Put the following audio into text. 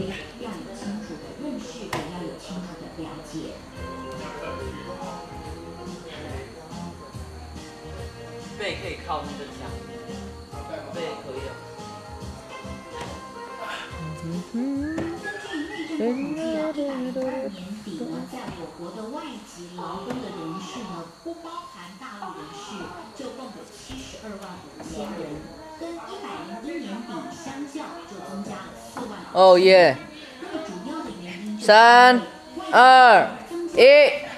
要有清楚的认识，也要有清楚的了解。 背可以靠那个墙，背可以了。 根据内政部统计啊，102年底呢，在我国的外籍劳工的人数呢，不包含大陆人士，就共有72万5千人，跟101年底相较就增加了4万。 哦耶！ 那么主要的原因 3、2、1。